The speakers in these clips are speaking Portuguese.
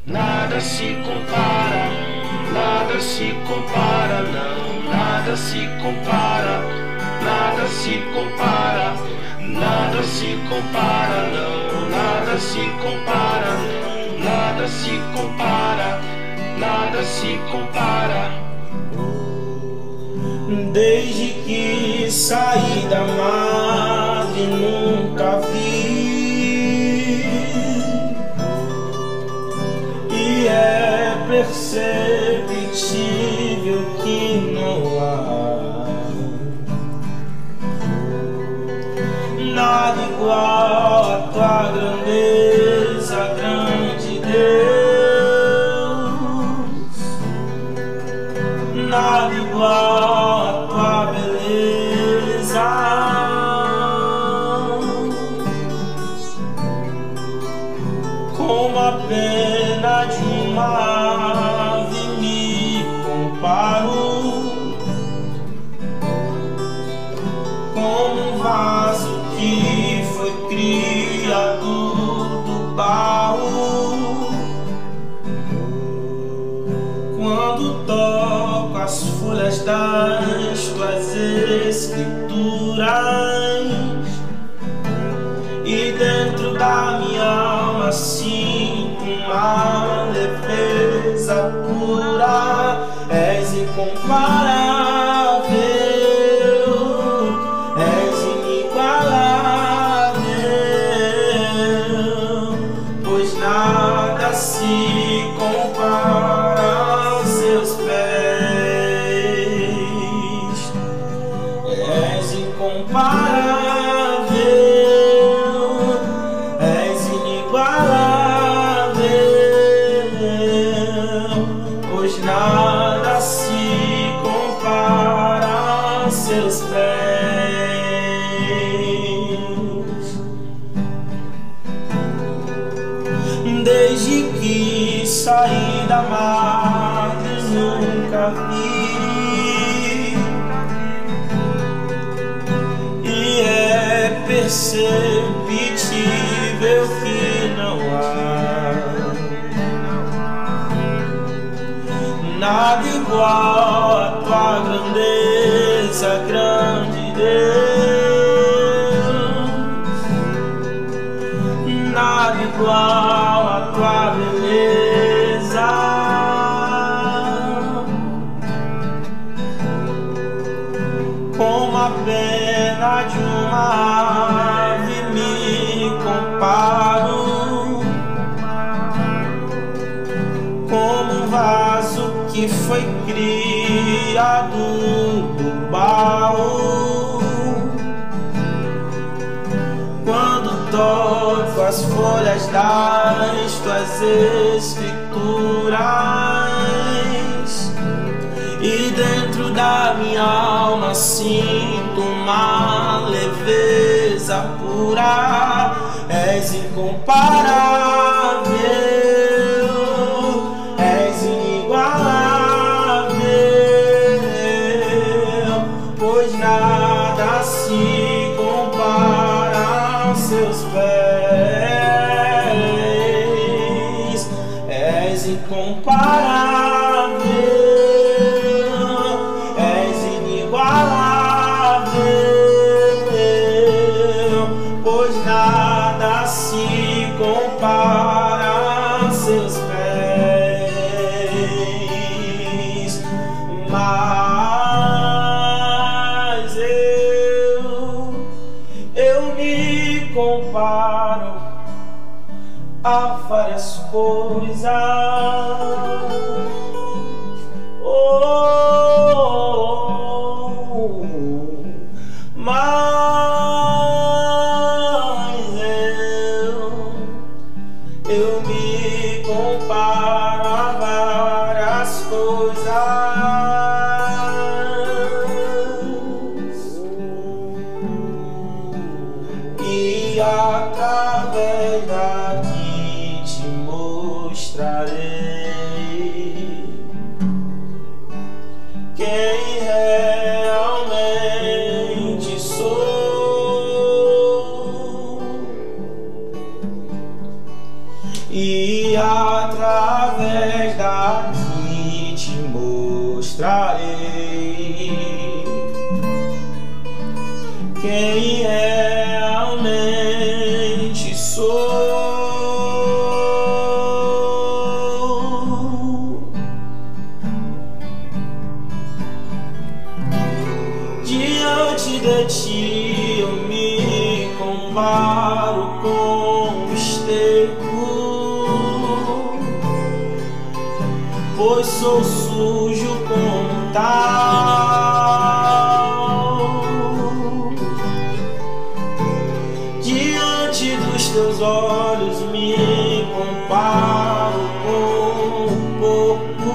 Nada se compara, nada se compara, não, nada se compara, nada se compara, nada se compara, não, nada se compara, não, nada se compara, nada se compara. Desde que saí da madre nunca vi, e é perceptível que não há nada igual a tua grandeza, grande Deus, nada igual a tua beleza. Como a pena de uma ave me comparo, como um vaso que foi criado do barro. Quando toco as folhas das tuas escrituras, e dentro da minha alma sinto uma leveza pura. És incomparável, és inigualável, pois nada se compara aos seus pés. És incomparável, és inigualável, pois nada se compara aos seus pés. Desde que saí da madre nunca vi, e é perceptível que não há nada igual a tua grandeza, grande Deus, nada igual a tua beleza. Como a pena de uma ave me comparo, como um vaso que foi criado do barro. Quando toco as folhas das tuas escrituras, e dentro da minha alma sinto uma leveza pura. És incomparável, és inigualável, pois nada se compara aos seus pés. És incomparável, és inigualável, pois nada se compara aos seus pés. Mas eu me comparo a várias coisas. Mas eu me comparo a várias coisas, e através daqui te mostrarei quem realmente sou. E através através daqui te mostrarei quem realmente sou. Diante de ti eu me comparo com o esterco, pois sou sujo como tal. Diante dos teus olhos me comparo com o porco,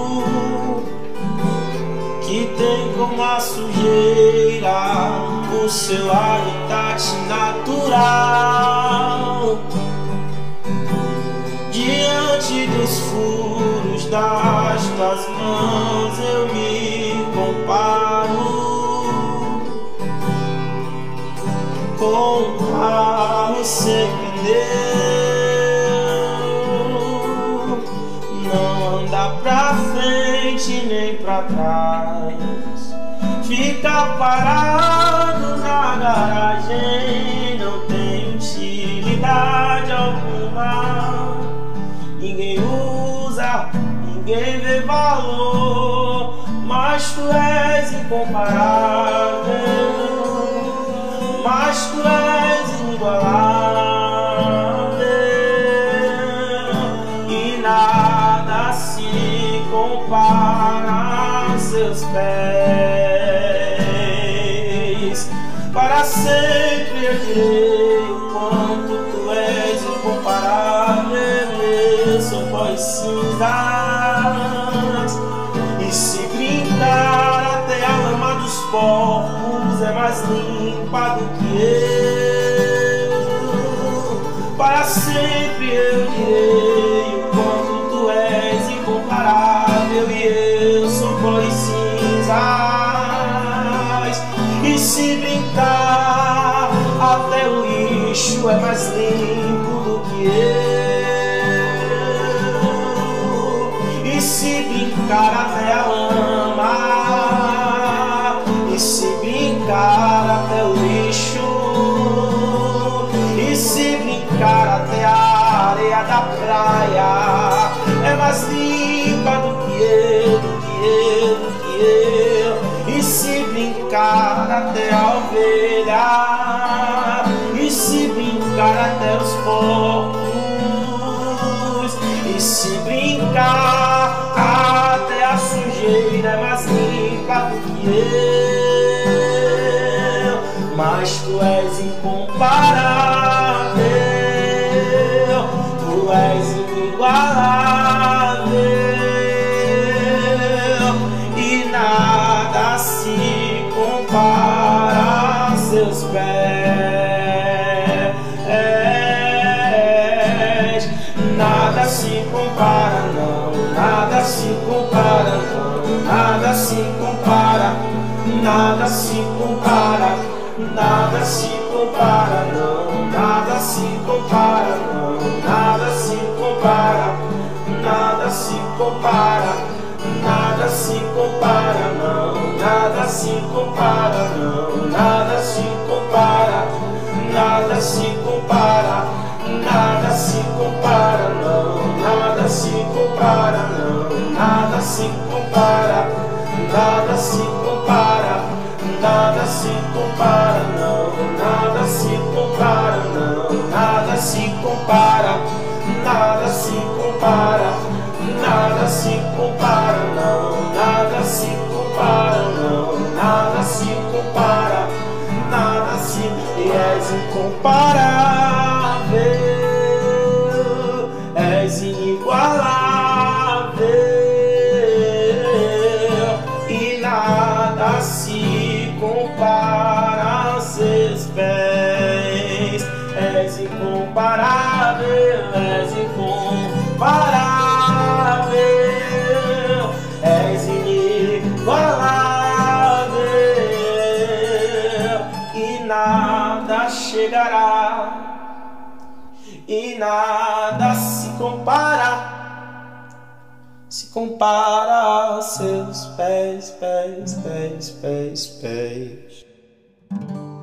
que tem como a sujeira o seu habitat natural. Diante dos furos das tuas mãos eu me comparo com um carro sem pneu, não anda pra frente nem pra trás, fica parado na garagem, não tem utilidade alguma. Ninguém usa, ninguém vê valor, mas tu és incomparável, mas tu és inigualável, e nada se compara a seus pés. Para sempre eu direi o quanto tu és incomparável. Sou pó e cinzas, e se brincar até a lama dos porcos é mais limpa do que eu. Para sempre eu direi o quanto tu és incomparável, e eu sou pó e cinzas, e se brincar até o lixo é mais limpo do que eu. E se brincar até a lama, e se brincar até o lixo, e se brincar até a areia da praia é mais limpa do que eu, do que eu, do que eu. E se brincar até a ovelha, e se brincar até os porcos, e se brincar até a sujeira é mais limpa do que eu. Mas tu és incomparável, tu és inigualável, e nada se compara a seus pés. Nada se compara, não, nada se compara, não, nada se compara, nada se compara, nada se compara, não, nada se compara, não, nada se compara, nada se compara, nada se compara, não, nada se compara, não, nada se compara, nada se compara, nada se compara, não, nada se compara, não, nada se compara, nada se compara, nada se compara, não, nada se compara, não, nada se compara, nada se compara, nada se compara, não, nada se compara, não, nada se compara, nada se, e és incomparável, és inigualável, e nada se compara a seus pés. És incomparável, és incomparável, és inigualável, e nada chegará, e nada se compara compara a seus pés, pés, pés, pés, pés.